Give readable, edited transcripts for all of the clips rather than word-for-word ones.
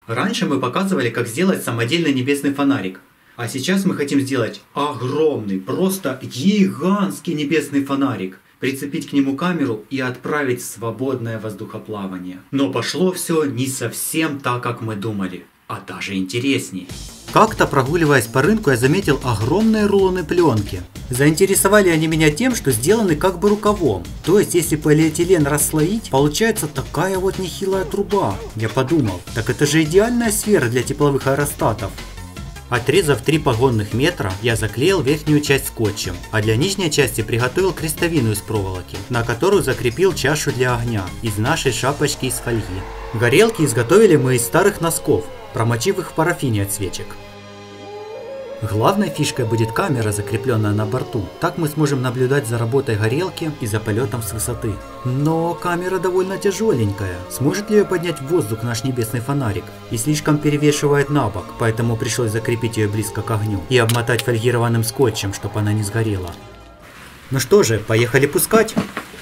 Раньше мы показывали, как сделать самодельный небесный фонарик. А сейчас мы хотим сделать огромный, просто гигантский небесный фонарик. Прицепить к нему камеру и отправить в свободное воздухоплавание. Но пошло все не совсем так, как мы думали, а даже интереснее. Как-то прогуливаясь по рынку, я заметил огромные рулоны пленки. Заинтересовали они меня тем, что сделаны как бы рукавом. То есть, если полиэтилен расслоить, получается такая вот нехилая труба. Я подумал, так это же идеальная сфера для тепловых аэростатов. Отрезав 3 погонных метра, я заклеил верхнюю часть скотчем, а для нижней части приготовил крестовину из проволоки, на которую закрепил чашу для огня из нашей шапочки из фольги. Горелки изготовили мы из старых носков, промочив их в парафине от свечек. Главной фишкой будет камера, закрепленная на борту. Так мы сможем наблюдать за работой горелки и за полетом с высоты. Но камера довольно тяжеленькая. Сможет ли ее поднять в воздух наш небесный фонарик? И слишком перевешивает на бок, поэтому пришлось закрепить ее близко к огню и обмотать фольгированным скотчем, чтобы она не сгорела. Ну что же, поехали пускать.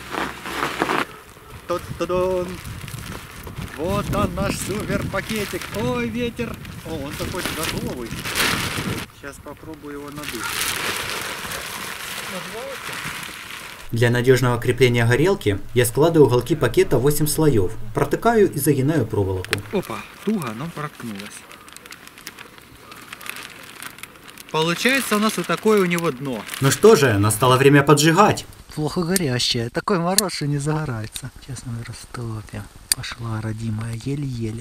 Та-та-дан! Вот он, наш супер пакетик. Ой, ветер. О, он такой здоровый. Сейчас попробую его надуть. Для надежного крепления горелки я складываю уголки пакета 8 слоев, протыкаю и загинаю проволоку. Опа, туго, но проткнулась. Получается у нас вот такое у него дно. Ну что же, настало время поджигать. Плохо горящее. Такой мороз, что не загорается. Сейчас мы растопим. Пошла, родимая, еле-еле.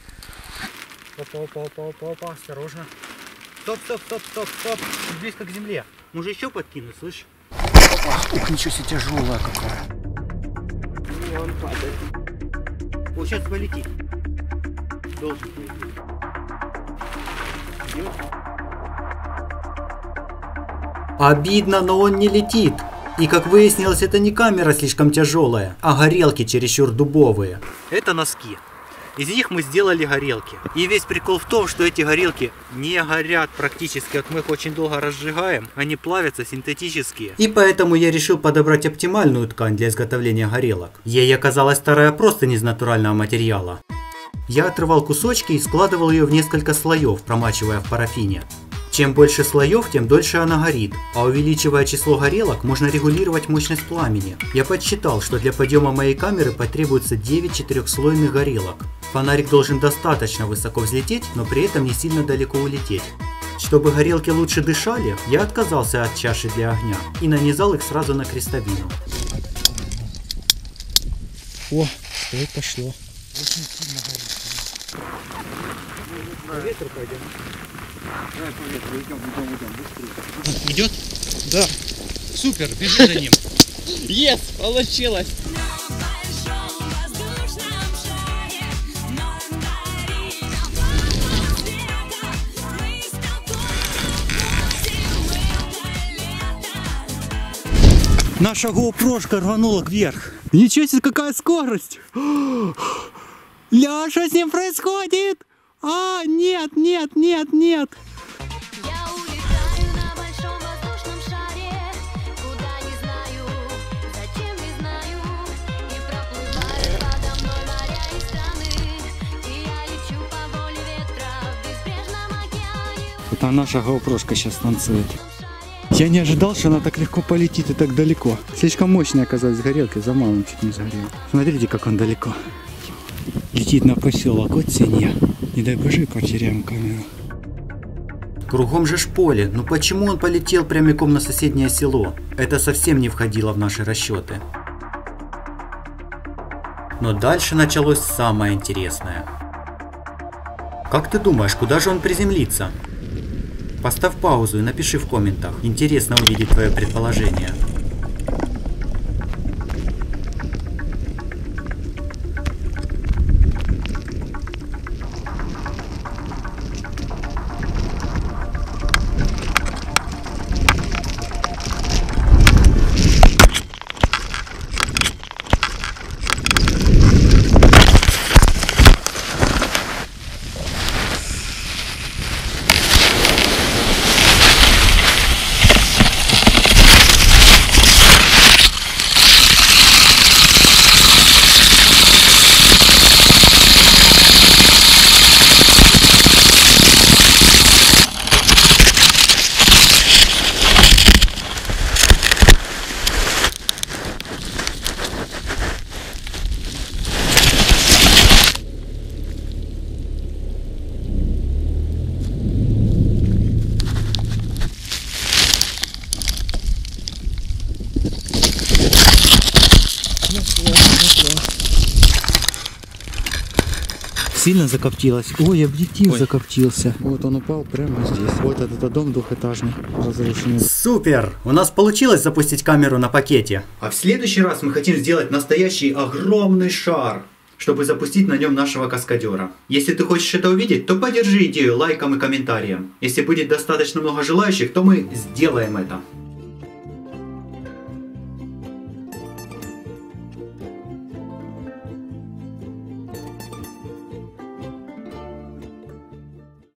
Опа, осторожно. Стоп. Близко к земле. Может еще подкинуть, слышь? Опа, ух, ничего себе, тяжелая какая. Не, он падает. Вот сейчас полетит. Должен полететь. Обидно, но он не летит. И как выяснилось, это не камера слишком тяжелая, а горелки чересчур дубовые. Это носки. Из них мы сделали горелки. И весь прикол в том, что эти горелки не горят практически. Вот мы их очень долго разжигаем, они плавятся, синтетические. И поэтому я решил подобрать оптимальную ткань для изготовления горелок. Ей оказалась старая простынь из натурального материала. Я отрывал кусочки и складывал ее в несколько слоев, промачивая в парафине. Чем больше слоев, тем дольше она горит, а увеличивая число горелок, можно регулировать мощность пламени. Я подсчитал, что для подъема моей камеры потребуется 9 четырехслойных горелок. Фонарик должен достаточно высоко взлететь, но при этом не сильно далеко улететь. Чтобы горелки лучше дышали, я отказался от чаши для огня и нанизал их сразу на крестовину. О, вот пошло. Очень сильно горит. По ветру пойдем. Давай по ветру, идем, быстрее. Идет? Да. Супер, бежи за ним. Yes, получилось. Наша GoPro-шка рванула вверх. Ничего себе, какая скорость! Ля, что с ним происходит? А, нет! Я улетаю на большом воздушном шаре, куда не знаю, зачем не знаю, и проплывают подо мной моря и страны, и я лечу по воле ветра в безбрежном океане. Это наша GoPro-шка сейчас танцует. Я не ожидал, что она так легко полетит и так далеко. Слишком мощная оказалась горелка, за малым чуть не сгорел. Смотрите, как он далеко. Летит на поселок, вот свинья. Не дай боже, потеряем камеру. Кругом же поле, ну почему он полетел прямиком на соседнее село? Это совсем не входило в наши расчеты. Но дальше началось самое интересное. Как ты думаешь, куда же он приземлится? Поставь паузу и напиши в комментах. Интересно увидеть твое предположение. Сильно закоптилось. Ой, объектив Ой. закоптился. Вот он упал прямо здесь. Вот этот дом двухэтажный, разрушенный. Супер! У нас получилось запустить камеру на пакете. А в следующий раз мы хотим сделать настоящий огромный шар, чтобы запустить на нем нашего каскадера. Если ты хочешь это увидеть, то поддержи идею лайком и комментарием. Если будет достаточно много желающих, то мы сделаем это.